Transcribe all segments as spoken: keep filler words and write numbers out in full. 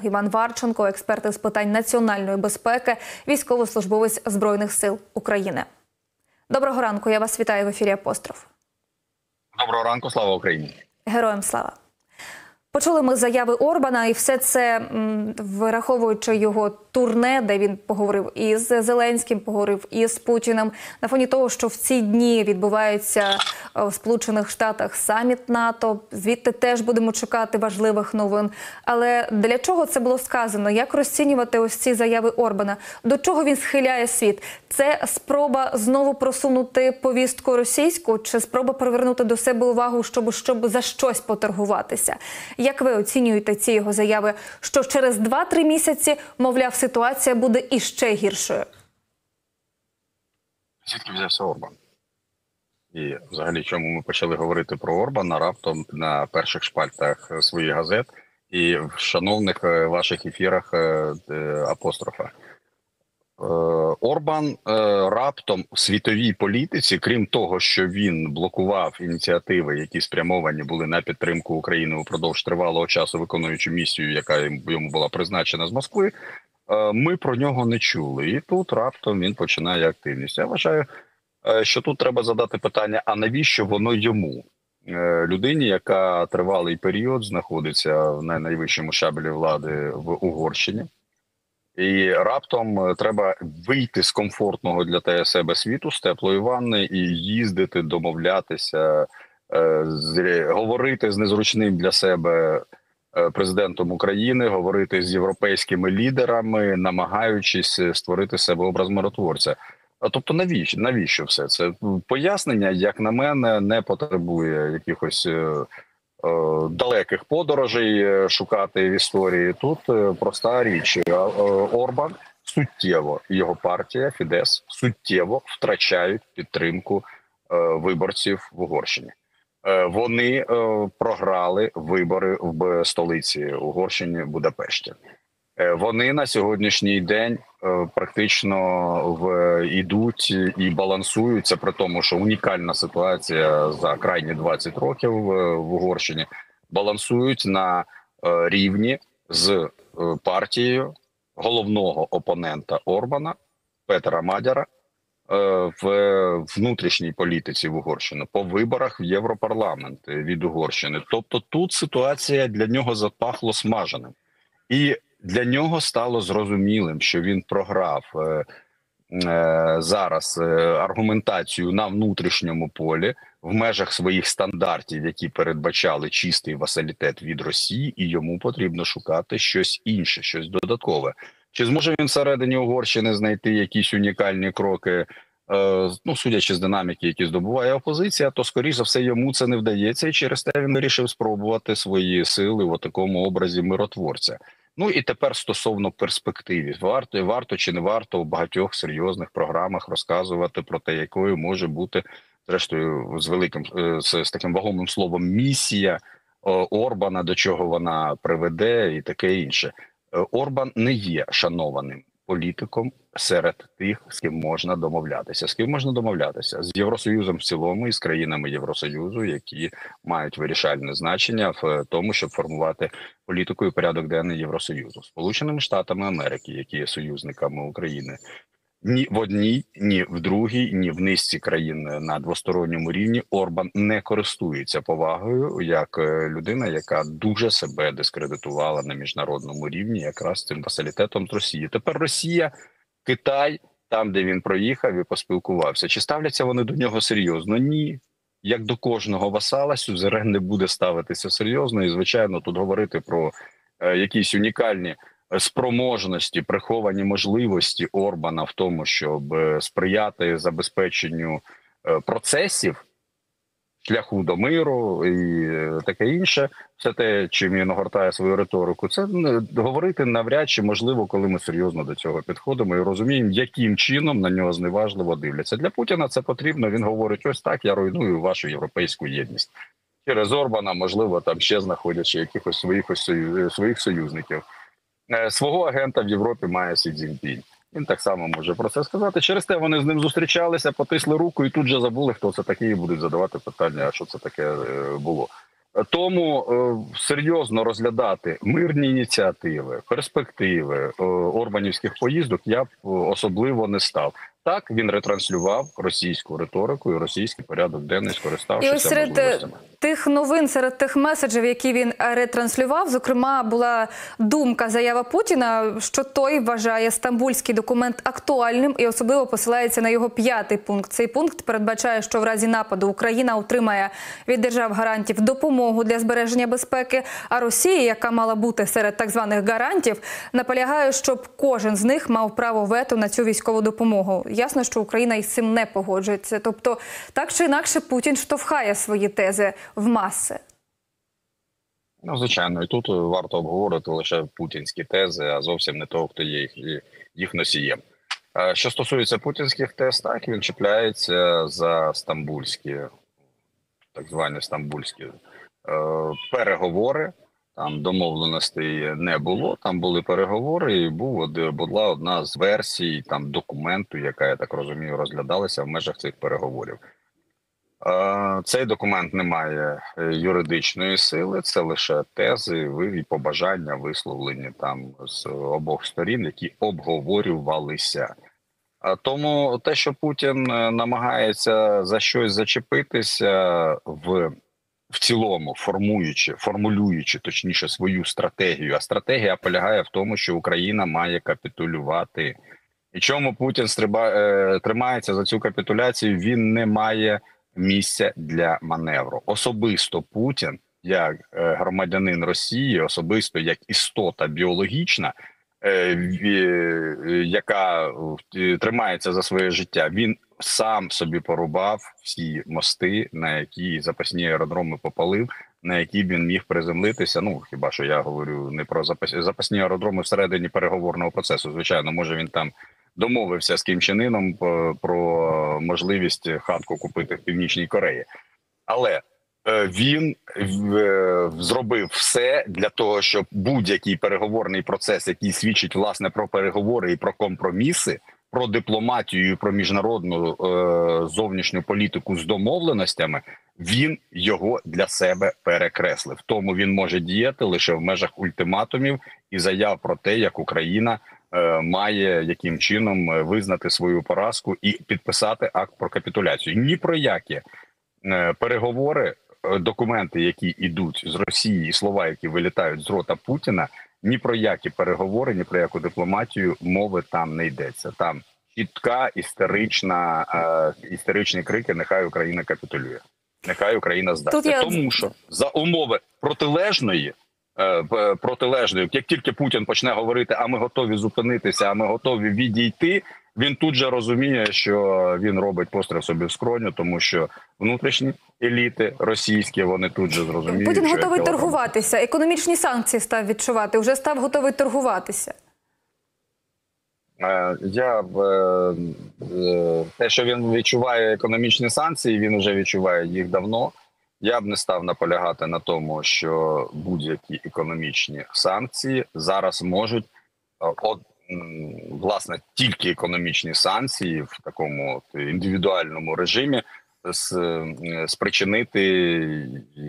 Іван Варченко, експерт з питань національної безпеки, військовослужбовець Збройних сил України. Доброго ранку, я вас вітаю в ефірі «Апостроф». Доброго ранку, слава Україні. Героям слава. Почули ми заяви Орбана, і все це, враховуючи його турне, де він поговорив і з Зеленським, поговорив і з Путіним, на фоні того, що в ці дні відбувається в Сполучених Штатах саміт НАТО, звідти теж будемо чекати важливих новин. Але для чого це було сказано? Як розцінювати ось ці заяви Орбана? До чого він схиляє світ? Це спроба знову просунути повістку російську, чи спроба привернути до себе увагу, щоб, щоб за щось поторгуватися? Як ви оцінюєте ці його заяви, що через два-три місяці, мовляв, ситуація буде іще гіршою? Звідки взявся Орбан? І взагалі, чому ми почали говорити про Орбана раптом на перших шпальтах своїх газет і в шановних ваших ефірах «Апострофа»? Орбан раптом у світовій політиці, крім того, що він блокував ініціативи, які спрямовані були на підтримку України упродовж тривалого часу, виконуючи місію, яка йому була призначена з Москви, ми про нього не чули. І тут раптом він починає активність. Я вважаю, що тут треба задати питання, а навіщо воно йому? Людині, яка тривалий період знаходиться на найвищому щаблі влади в Угорщині. І раптом треба вийти з комфортного для себе світу, з теплої ванни і їздити, домовлятися, говорити з незручним для себе президентом України, говорити з європейськими лідерами, намагаючись створити себе образ миротворця. Тобто навіщо, навіщо все це? Пояснення, як на мене, не потребує якихось далеких подорожей шукати в історії. Тут проста річ. Орбан суттєво, його партія Фідес суттєво втрачають підтримку виборців в Угорщині. Вони програли вибори в столиці Угорщини Будапешті. Вони на сьогоднішній день практично в ідуть і балансуються, при тому, що унікальна ситуація за крайні двадцять років в Угорщині, балансують на рівні з партією головного опонента Орбана Петера Мадяра в внутрішній політиці в Угорщині, по виборах в Європарламент від Угорщини. Тобто тут ситуація для нього запахло смаженим. І для нього стало зрозумілим, що він програв е, е, зараз е, аргументацію на внутрішньому полі в межах своїх стандартів, які передбачали чистий васалітет від Росії, і йому потрібно шукати щось інше, щось додаткове. Чи зможе він всередині Угорщини знайти якісь унікальні кроки, е, ну, судячи з динаміки, які здобуває опозиція, то, скоріш за все, йому це не вдається, і через те він вирішив спробувати свої сили в такому образі миротворця. Ну і тепер стосовно перспективи. Варто, варто чи не варто у багатьох серйозних програмах розказувати про те, якою може бути, зрештою, з великим, з, з таким вагомим словом, місія Орбана, до чого вона приведе і таке інше. Орбан не є шанованим політиком серед тих, з ким можна домовлятися. З ким можна домовлятися? З Євросоюзом в цілому і з країнами Євросоюзу, які мають вирішальне значення в тому, щоб формувати політику і порядок денний Євросоюзу. Сполученими Штатами Америки, які є союзниками України, ні в одній, ні в другій, ні в низці країн на двосторонньому рівні Орбан не користується повагою як людина, яка дуже себе дискредитувала на міжнародному рівні якраз цим васалітетом з Росії. Тепер Росія, Китай, там, де він проїхав і поспілкувався. Чи ставляться вони до нього серйозно? Ні. Як до кожного васала, сюзерен не буде ставитися серйозно. І, звичайно, тут говорити про е, якісь унікальні спроможності, приховані можливості Орбана в тому, щоб сприяти забезпеченню процесів, шляху до миру і таке інше, все те, чим він огортає свою риторику, це говорити навряд чи можливо, коли ми серйозно до цього підходимо і розуміємо, яким чином на нього зневажливо дивляться. Для Путіна це потрібно, він говорить, ось так, я руйную вашу європейську єдність. Через Орбана, можливо, там ще знаходячи якихось своїх, своїх союзників. Свого агента в Європі має Сі Цзіньпінь. Він так само може про це сказати. Через те вони з ним зустрічалися, потисли руку і тут же забули, хто це такий, і будуть задавати питання, а що це таке було. Тому е, серйозно розглядати мирні ініціативи, перспективи е, орбанівських поїздок я б особливо не став. Так, він ретранслював російську риторику і російський порядок денний, І скориставшися ось серед можливостями. тих новин, серед тих меседжів, які він ретранслював, зокрема, була думка, заява Путіна, що той вважає стамбульський документ актуальним і особливо посилається на його п'ятий пункт. Цей пункт передбачає, що в разі нападу Україна отримає від держав-гарантів допомогу для збереження безпеки, а Росія, яка мала бути серед так званих гарантів, наполягає, щоб кожен з них мав право вето на цю військову допомогу. Ясно, що Україна із цим не погоджується. Тобто, так чи інакше, Путін штовхає свої тези в маси. Ну, звичайно, і тут варто обговорити лише путінські тези, а зовсім не того, хто є їх, їх носієм. Що стосується путінських тез, так, він чіпляється за стамбульські, так звані стамбульські е, переговори. Там домовленостей не було, там були переговори, і був, була одна з версій там документу, яка, я так розумію, розглядалася в межах цих переговорів. Цей документ не має юридичної сили, це лише тези і побажання, висловлені там з обох сторін, які обговорювалися. Тому те, що Путін намагається за щось зачепитися в в цілому, формуючи, формулюючи, точніше, свою стратегію, а стратегія полягає в тому, що Україна має капітулювати. І чому Путін стриба, е, тримається за цю капітуляцію, він не має місця для маневру. Особисто Путін, як е, громадянин Росії, особисто як істота біологічна, е, е, яка е, тримається за своє життя, він сам собі порубав всі мости, на які запасні аеродроми попалив, на які він міг приземлитися. Ну, хіба що я говорю не про запас... запасні аеродроми всередині переговорного процесу. Звичайно, може він там домовився з Кім Чен Іном про можливість хатку купити в Північній Кореї. Але він зробив все для того, щоб будь-який переговорний процес, який свідчить, власне, про переговори і про компроміси, про дипломатію, про міжнародну е, зовнішню політику з домовленостями, він його для себе перекреслив. Тому він може діяти лише в межах ультиматумів і заяв про те, як Україна е, має яким чином визнати свою поразку і підписати акт про капітуляцію. Ні про які е, переговори, е, документи, які йдуть з Росії, і слова, які вилітають з рота Путіна, ні про які переговори, ні про яку дипломатію мови там не йдеться. Там чітка, істерична, е, істеричні крики «Нехай Україна капітулює», «Нехай Україна здасться». Я... Тому що за умови протилежної, е, протилежної, як тільки Путін почне говорити, а ми готові зупинитися, а ми готові відійти, він тут же розуміє, що він робить постріл собі в скроню, тому що внутрішні еліти російські, вони тут же зрозуміють, Путін що готовий торгуватися, економічні санкції став відчувати, вже став готовий торгуватися. Я те, що він відчуває економічні санкції, він вже відчуває їх давно. Я б не став наполягати на тому, що будь-які економічні санкції зараз можуть, от, власне, тільки економічні санкції в такому от індивідуальному режимі спричинити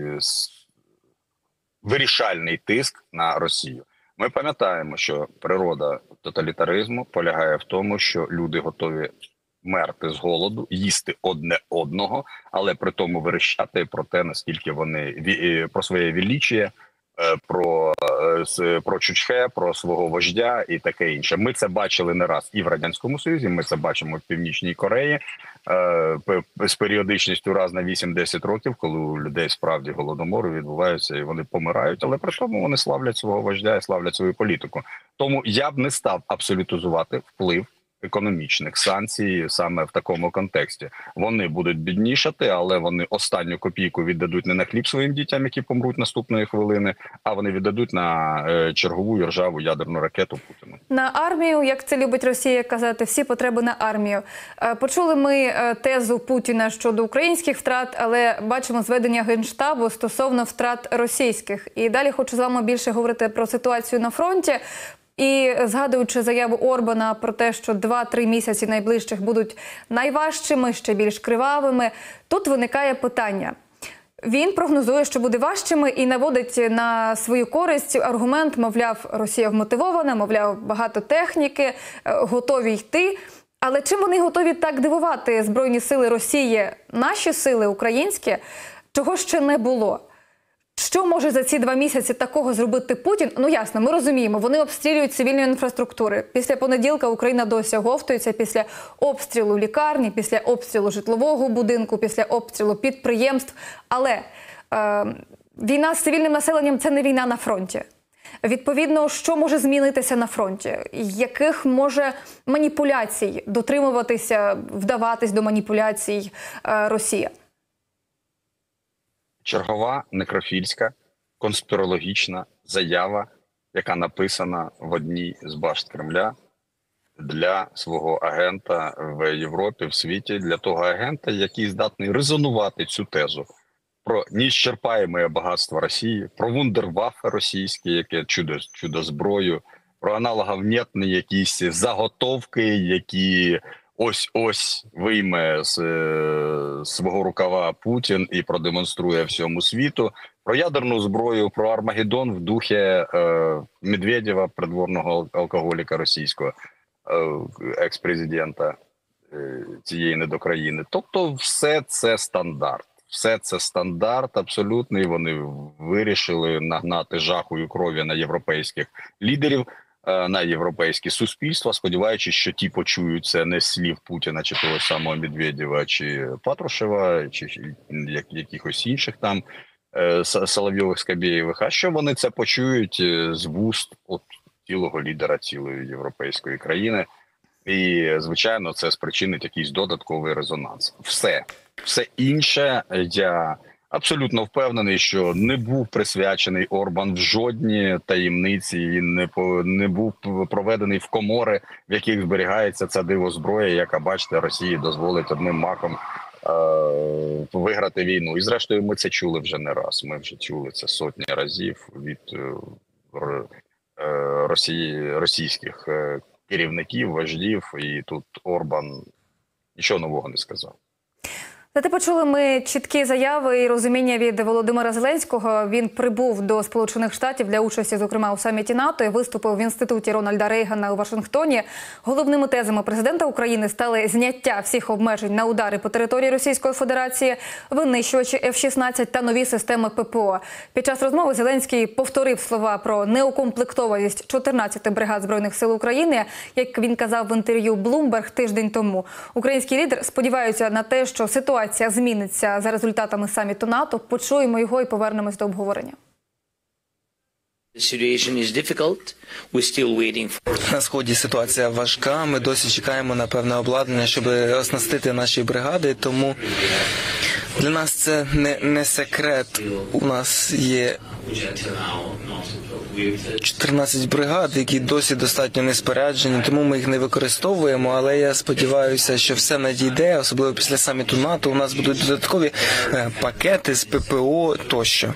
вирішальний тиск на Росію. Ми пам'ятаємо, що природа тоталітаризму полягає в тому, що люди готові мерти з голоду, їсти одне одного, але при тому верещати про те, наскільки вони про своє величіє, про, про Чучхе, про свого вождя і таке інше. Ми це бачили не раз і в Радянському Союзі, ми це бачимо в Північній Кореї з періодичністю раз на вісім-десять років, коли у людей справді голодомори відбуваються і вони помирають, але при тому вони славлять свого вождя і славлять свою політику. Тому я б не став абсолютизувати вплив економічних санкцій саме в такому контексті. Вони будуть біднішати, але вони останню копійку віддадуть не на хліб своїм дітям, які помруть наступної хвилини, а вони віддадуть на е, чергову ржаву ядерну ракету Путіну. На армію, як це любить Росія казати, всі потреби на армію. Е, почули ми е, тезу Путіна щодо українських втрат, але бачимо зведення Генштабу стосовно втрат російських. І далі хочу з вами більше говорити про ситуацію на фронті. І згадуючи заяву Орбана про те, що два-три місяці найближчих будуть найважчими, ще більш кривавими, тут виникає питання. Він прогнозує, що буде важчими, і наводить на свою користь аргумент, мовляв, Росія вмотивована, мовляв, багато техніки, готові йти. Але чим вони готові так дивувати Збройні сили Росії, наші сили, українські, чого ще не було? Що може за ці два місяці такого зробити Путін? Ну ясно, ми розуміємо, вони обстрілюють цивільні інфраструктури. Після понеділка Україна досі оговтується, після обстрілу лікарні, після обстрілу житлового будинку, після обстрілу підприємств. Але е, війна з цивільним населенням – це не війна на фронті. Відповідно, що може змінитися на фронті? Яких може маніпуляцій дотримуватися, вдаватись до маніпуляцій е, Росія? Чергова некрофільська конспірологічна заява, яка написана в одній з башт Кремля для свого агента в Європі, в світі, для того агента, який здатний резонувати цю тезу про неісчерпаєме багатство Росії, про вундерваффе російське, яке чудо, чудо зброю, про аналогів нетні якісь заготовки, які ось-ось вийме з е, свого рукава Путін і продемонструє всьому світу, про ядерну зброю, про Армагеддон в духі е, Медведєва, придворного алкоголіка російського, е, екс-президента е, цієї недокраїни. Тобто все це стандарт. Все це стандарт абсолютний. Вони вирішили нагнати жаху і крові на європейських лідерів, на європейське суспільство, сподіваючись, що ті почують це не з слів Путіна, чи того самого Медведєва, чи Патрушева, чи якихось інших там Соловйових, Скабєєвих, а що вони це почують з вуст от цілого лідера цілої європейської країни. І, звичайно, це спричинить якийсь додатковий резонанс. Все. Все інше, я абсолютно впевнений, що не був присвячений Орбан в жодній таємниці, він не, по, не був проведений в комори, в яких зберігається ця дивозброя, яка, бачите, Росії дозволить одним махом е, виграти війну. І зрештою ми це чули вже не раз, ми вже чули це сотні разів від е, Росії, російських е, керівників, вождів, і тут Орбан нічого нового не сказав. Зате почули ми чіткі заяви і розуміння від Володимира Зеленського. Він прибув до Сполучених Штатів для участі, зокрема, у саміті НАТО і виступив в інституті Рональда Рейгана у Вашингтоні. Головними тезами президента України стали зняття всіх обмежень на удари по території Російської Федерації, винищувачі еф шістнадцять та нові системи пе пе о. Під час розмови Зеленський повторив слова про неукомплектованість чотирнадцяти бригад Збройних сил України, як він казав в інтерв'ю Bloomberg тиждень тому. Український лідер сподівається на те, що ситуація зміниться за результатами саміту НАТО. Почуємо його і повернемось до обговорення. На сході ситуація важка. Ми досі чекаємо на певне обладнання, щоб оснастити наші бригади. Тому для нас це не, не секрет. У нас є чотирнадцять бригад, які досі достатньо не споряджені, тому ми їх не використовуємо, але я сподіваюся, що все надійде, особливо після саміту НАТО, у нас будуть додаткові пакети з пе пе о тощо.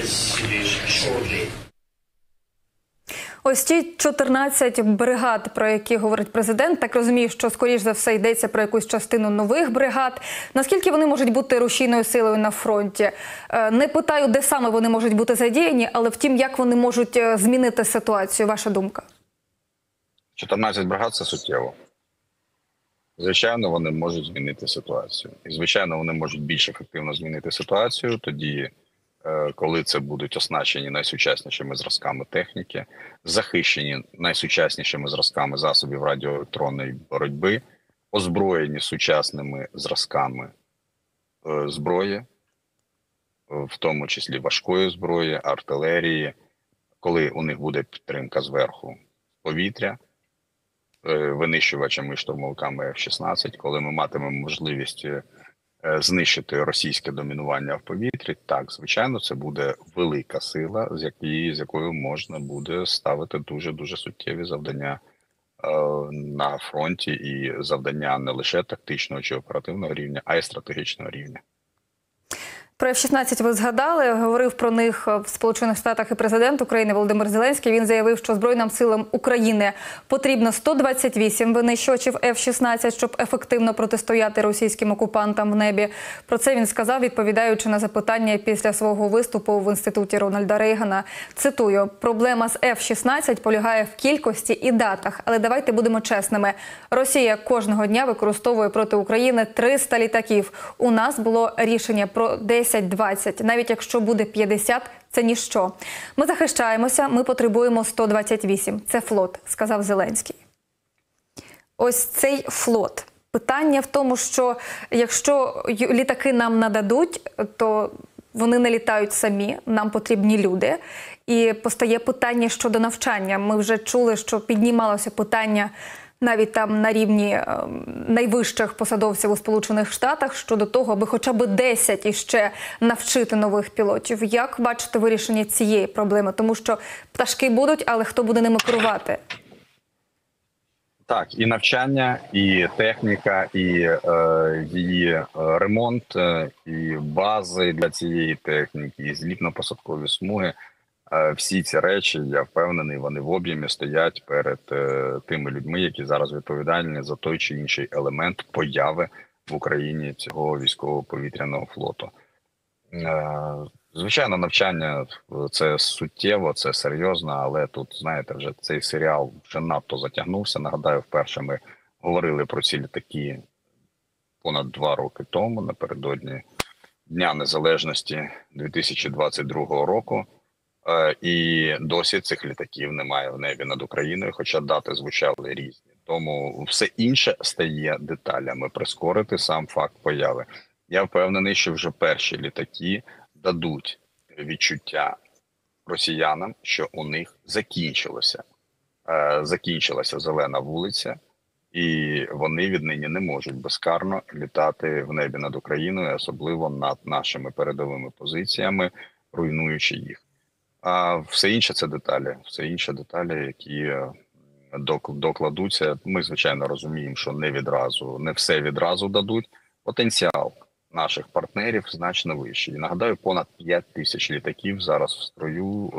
Ось ті чотирнадцять бригад, про які говорить президент, так розумію, що, скоріш за все, йдеться про якусь частину нових бригад. Наскільки вони можуть бути рушійною силою на фронті? Не питаю, де саме вони можуть бути задіяні, але втім, як вони можуть змінити ситуацію, ваша думка? чотирнадцять бригад – це суттєво. Звичайно, вони можуть змінити ситуацію. І, звичайно, вони можуть більш ефективно змінити ситуацію тоді, коли це будуть оснащені найсучаснішими зразками техніки, захищені найсучаснішими зразками засобів радіоелектронної боротьби, озброєні сучасними зразками зброї, в тому числі важкої зброї, артилерії, коли у них буде підтримка зверху повітря, винищувачами і штурмовиками еф шістнадцять, коли ми матимемо можливість знищити російське домінування в повітрі, так, звичайно, це буде велика сила, з якої, з якою можна буде ставити дуже-дуже суттєві завдання е, на фронті і завдання не лише тактичного чи оперативного рівня, а й стратегічного рівня. Про еф шістнадцять ви згадали, говорив про них в Сполучених Штатах і президент України Володимир Зеленський. Він заявив, що Збройним силам України потрібно сто двадцять вісім винищувачів еф шістнадцять, щоб ефективно протистояти російським окупантам в небі. Про це він сказав, відповідаючи на запитання після свого виступу в інституті Рональда Рейгана. Цитую: «Проблема з еф шістнадцять полягає в кількості і датах. Але давайте будемо чесними. Росія кожного дня використовує проти України триста літаків. У нас було рішення про десять-двадцять. Навіть якщо буде п'ятдесят, це ніщо. Ми захищаємося, ми потребуємо сто двадцять вісім. Це флот», – сказав Зеленський. Ось цей флот. Питання в тому, що якщо літаки нам нададуть, то вони не літають самі, нам потрібні люди. І постає питання щодо навчання. Ми вже чули, що піднімалося питання навіть там на рівні е, найвищих посадовців у Сполучених Штатах щодо того, аби хоча б десять іще навчити нових пілотів. Як бачите вирішення цієї проблеми? Тому що пташки будуть, але хто буде ними керувати? Так, і навчання, і техніка, і е, її ремонт, е, і бази для цієї техніки, і злітно-посадкові смуги. Всі ці речі, я впевнений, вони в об'ємі стоять перед е, тими людьми, які зараз відповідальні за той чи інший елемент появи в Україні цього військово-повітряного флоту. Е, звичайно, навчання – це суттєво, це серйозно, але тут, знаєте, вже цей серіал вже надто затягнувся. Нагадаю, вперше ми говорили про ці літаки понад два роки тому, напередодні Дня Незалежності дві тисячі двадцять другого року. І досі цих літаків немає в небі над Україною, хоча дати звучали різні. Тому все інше стає деталями. Прискорити сам факт появи. Я впевнений, що вже перші літаки дадуть відчуття росіянам, що у них закінчилося. Закінчилася зелена вулиця, і вони віднині не можуть безкарно літати в небі над Україною, особливо над нашими передовими позиціями, руйнуючи їх. А все інше – це деталі. Все інше – деталі, які докладуться. Ми, звичайно, розуміємо, що не відразу, не все відразу дадуть. Потенціал наших партнерів значно вищий. І нагадаю, понад п'ять тисяч літаків зараз в строю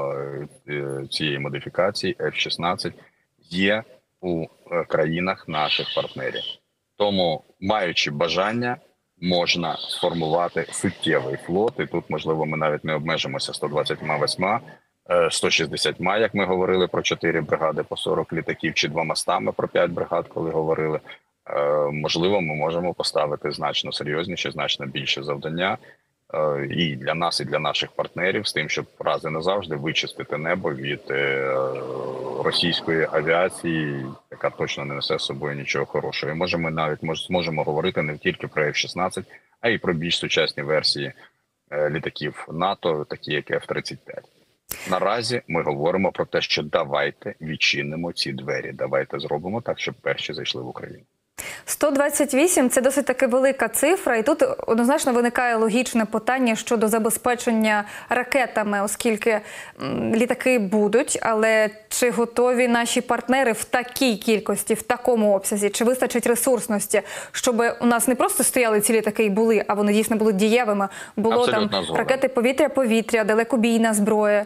е, цієї модифікації еф шістнадцять є у країнах наших партнерів. Тому, маючи бажання, можна сформувати суттєвий флот, і тут, можливо, ми навіть не обмежимося сто двадцять вісім, сто шістдесят, як ми говорили про чотири бригади по сорок літаків, чи двомастами про п'ять бригад, коли говорили. Можливо, ми можемо поставити значно серйозніші, значно більше завдання і для нас, і для наших партнерів, з тим, щоб раз і назавжди вичистити небо від російської авіації, яка точно не несе з собою нічого хорошого. І можемо навіть зможемо говорити не тільки про еф шістнадцять, а й про більш сучасні версії літаків НАТО, такі як еф тридцять п'ять. Наразі ми говоримо про те, що давайте відчинимо ці двері, давайте зробимо так, щоб перші зайшли в Україну. сто двадцять вісім – це досить таки велика цифра, і тут однозначно виникає логічне питання щодо забезпечення ракетами, оскільки літаки будуть, але чи готові наші партнери в такій кількості, в такому обсязі, чи вистачить ресурсності, щоб у нас не просто стояли ці літаки і були, а вони дійсно були дієвими, було Абсолютно там згоден. ракети повітря-повітря, далекобійна зброя.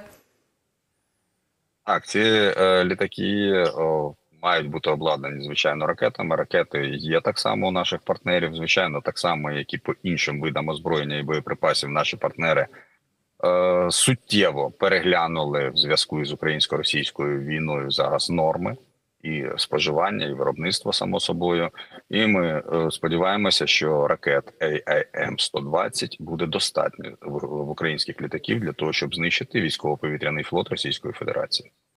Так, ці е, літаки о, мають бути обладнані, звичайно, ракетами. Ракети є так само у наших партнерів, звичайно, так само, як і по іншим видам озброєння і боєприпасів. Наші партнери е, суттєво переглянули в зв'язку з українсько-російською війною зараз норми і споживання, і виробництво, само собою. І ми е, сподіваємося, що ракет ей ай ем сто двадцять буде достатньо в, в українських літаків для того, щоб знищити військово-повітряний флот Російської Федерації.